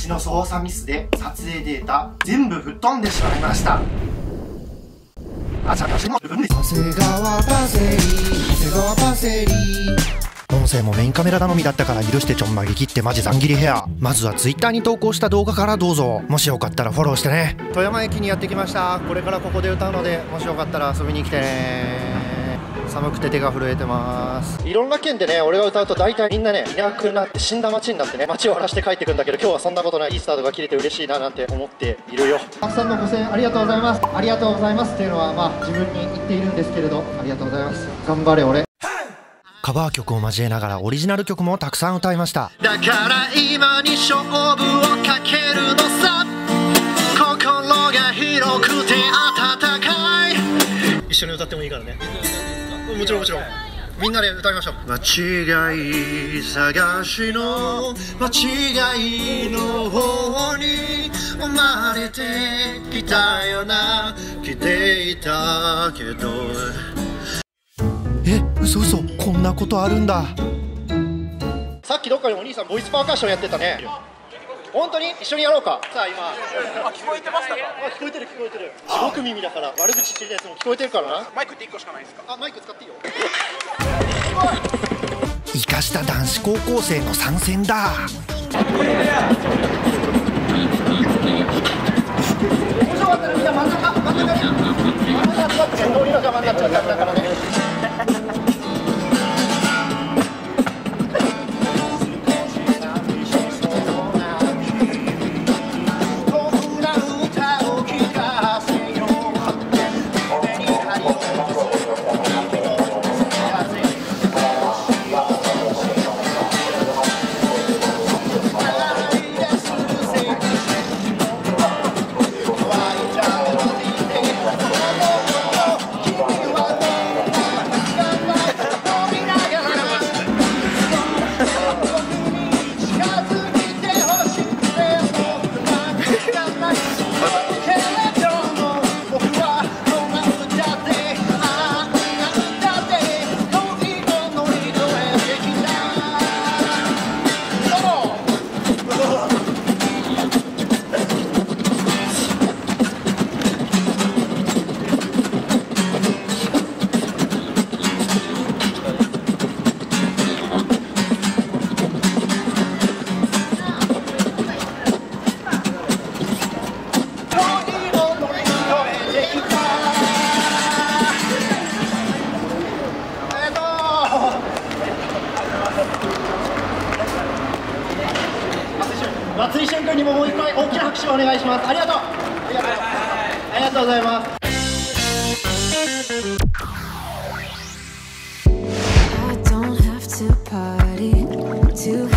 私の操作ミスで撮影データ全部吹っ飛んでしまいました。長谷川パセリ、長谷川パセリ。音声もメインカメラ頼みだったから許してちょんまげ切ってマジざん切りヘア。まずはツイッターに投稿した動画からどうぞ。もしよかったらフォローしてね。富山駅にやってきました。これからここで歌うので、もしよかったら遊びに来てね。寒くて手が震えてます。いろんな県でね、俺が歌うと大体みんなね、いなくなって死んだ街になってね、街を荒らして帰ってくんだけど、今日はそんなことない。いいスタートが切れて嬉しいななんて思っているよ。たくさんのご声援ありがとうございます。ありがとうございますっていうのはまあ自分に言っているんですけれど、ありがとうございます。頑張れ俺。カバー曲を交えながらオリジナル曲もたくさん歌いました。だから今に勝負をかけるのさ。心が広くて温かい。一緒に歌ってもいいからね。もちろんもちろん。みんなで歌いましょう。間違い探しの間違いの方に生まれてきたよな。来ていたけど。嘘嘘、こんなことあるんだ。さっきどっかでお兄さんボイスパーカッションやってたね。本当に一緒にやろうか。さあ今聞こえてましたか。聞こえてる聞こえてる。すごく耳だから悪口言ってるやつも聞こえてるからな。マイクって1個しかないですか。マイク使っていいよ。生かした男子高校生の参戦だ。面白かったらみんな真ん中に真ん中集まってね。通りの邪魔になっちゃったからね。松井俊君にももう一回大きな拍手をお願いします。ありがとう。ありがとうございます。I don't have to party to